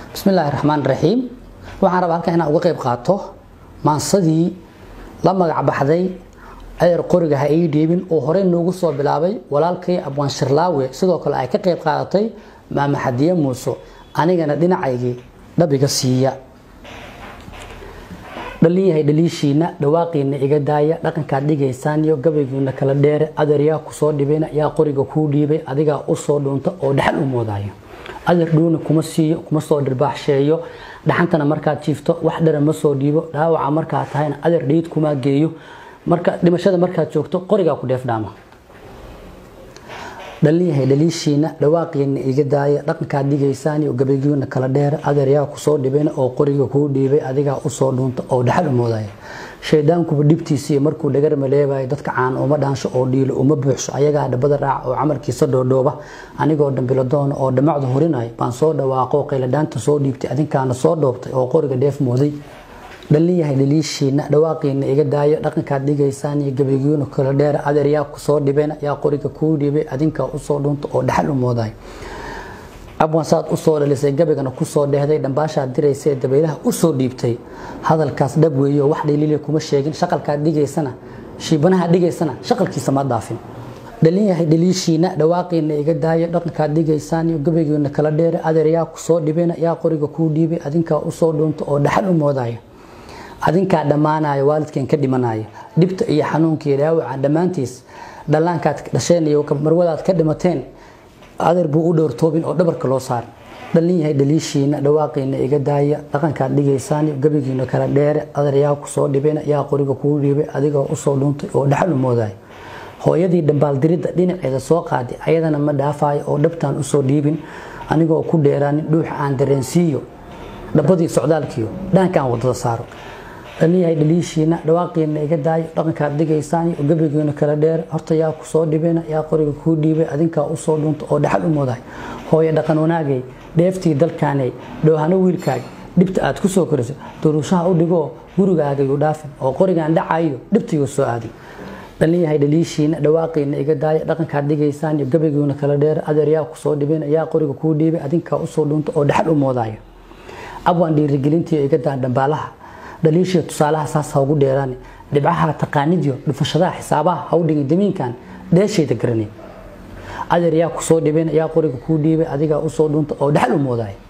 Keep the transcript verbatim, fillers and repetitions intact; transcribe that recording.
بسم الله الرحمن الرحيم waxaan rabaa halkan inaan uga qayb qaato maansadii la magac baxday ayar qoriga ha ii dhiibin oo hore noogu soo bilaabay walaalkay Abwaan Shirlaawe sidoo kale ay ka qayb qaadatay Maama Xadiye Muuso anigana dhinacaygii dhabiga siiya dhaliyahay dhaliishiina dhawaaqina iga daaya dhaqanka dhigaysaan iyo gabaygiina kala dheer adeeryaa ku soo dhibina yaa qoriga ku dhiibay adiga u soo dhuunta oo dhaxal u moodayo adeer dhuuna kuma siiyo kuma soo dhirbaaxsheeyo dhaxantana marka jiifto wax dhara ma soo dhiibo dhaawaca marka tahayna adeer dhiid kuma geeyo marka dhimashada marka joogto qoriga ku dheef dhaama dhaliyahay dhaliishiina dhawaaqina iga daaya dhaqanka dhigaysaan iyo gabaygiina kala dheer adeeryaa ku soo dhibina oo qoriga ku dhiibay adiga u soo dhuunta oo dhaxal u moodayo shaydaanku dibtiisii markuu dhagar maleebay dadka caan uma dhaansho oo dhiilo uma buuxso ayaga dhabada raac oo amarkiisa dhoodhooba anigoo dambilo doon oo dhamacdu horinay baan soo dhawaaqo qeyladaanta soo dhiibtay adinkaana soo dhoobtay oo qoriga dheef mooday dhaliyahay dhaliishiina dhawaaqina iga daayo dhaqanka dhigaysaan iyo gabaygiina kala dheer adeeryaa ku soo dhibina yaa qoriga ku dhiibay adinka u soo dhuunta oo dhaxal u mooday abwaan saad u soo dhalisay gabagana ku soo dheehday dhambaasha diraysay dabaylaha u soo dhiibtay hadalkaas dhab weeyo wax dhaliilay kuma sheegin shaqalka dhigaysana shiibanaha dhigaysana shaqalkiisa ma dhaafin dhaliyahay dhaliishiina dhawaaqina iga daayo dhaqanka dhigaysaan iyo gabaygiina kala dheer adeeryaa ku soo dhibina yaa qoriga ku dhiibay adinka u soo dhuunta oo dhaxal u moodayo adinka dhamaanayo waalidkeen ka dhimanayo dibta iyo xanuunka dhaawaca dhamaantiis dhalaankaad dhasheen iyo marwadaad ka dhimateen adeer buu u dhowr toobin oo dhabarka loo saar dhaliyahay dhaliishiina dhawaaqina iga daaya dhaqanka dhigaysaan iyo gabaygiina kala dheer adeeryaa ku soo dhibina yaa qoriga ku dhiibay adiga u soo dhuuntay oo dhaxal u mooday hooyadii dambaal dirida dhinaceeda soo qaaday ayadana ma dhaafayo oo dhabtaan u soo dhiibin anigoo ku dheeraanin dhuux aan dareensiiyo dhabadii socdaalkiyo dhankaan wadada saaro dhaliyahay dhaliishiina dhawaaqina iga daaya dhaqanka dhigaysaan iyo gabaygiina kala dheer horta yaa ku soo dhibina yaa qoriga ku dhiibay adinka u soo dhuunta oo dhaxal u mooday hooyo dhaqan wanaagay dheeftii dalkaanay dhoohana wiilkaaga dhibta aad ku soo korisay duruushaha u dhigo gurigaaga uu dhaafin oo qorigan dhacayo dhibtii soo aaday dhaliyahay dhaliishiina dhawaaqina iga daaya dhaqanka dhigaysaan iyo gabaygiina kala dheer adeeryaa ku soo dhibina yaa qoriga ku dhiibay adinka u soo dhuunta oo dhaxal u mooday abwaan dhiirigelintii iga daan dhambaalaha dhaliishii tusaalaha saas ha ugu dheeraan dhibcaha taqaanidiyo dhufashadaha xisaabaha ha u dhigin damiinkan dheeshayda garanay adeer yaa ku soo dhibeen yaa qoriga ku dhiibay adiga u soo dhuunta oo dhaxal u mooday